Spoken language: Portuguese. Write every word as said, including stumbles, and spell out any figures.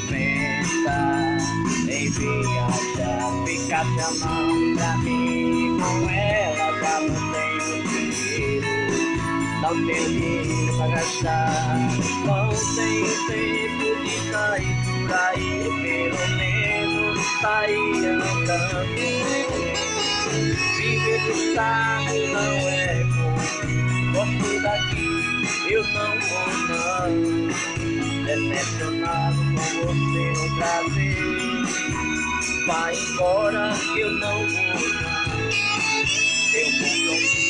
pensa em viajar, fica chamando pra mim. Com ela já não tenho dinheiro, não tenho dinheiro pra gastar, não tenho tempo de sair por aí, pelo menos sair andando. Viver do estado não é bom, gosto daqui, eu não vou não. Decepcionado com você outra vez, vai embora, eu não vou não. Eu compromisso